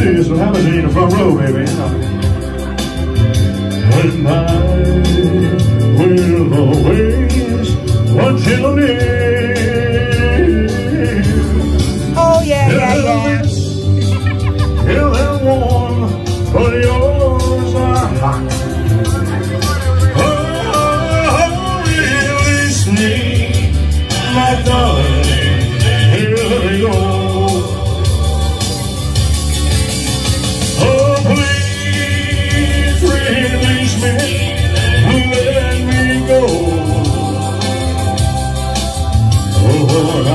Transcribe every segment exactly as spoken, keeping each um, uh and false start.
this. What happens in the front row, baby? And I will always want you near. Oh yeah, yeah, yeah. Feel that warm, but yours are hot. Oh, release me, my darling. Here we go. Oh, please release me, let me go. Oh,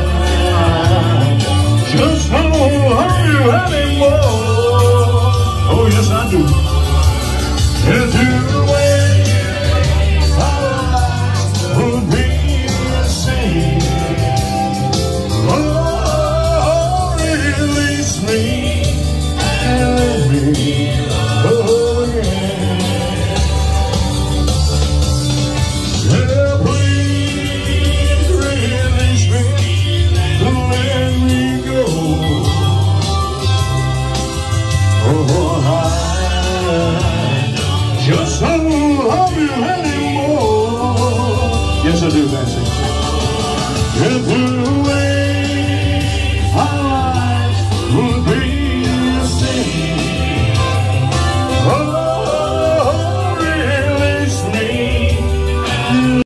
I just don't love you anymore. Oh, yes, I do. Into the way our lives would be the same. Oh, release me and let me go again. Yeah, please release me, let me go. Oh, I just don't love you anymore. Yes, I do, Nancy.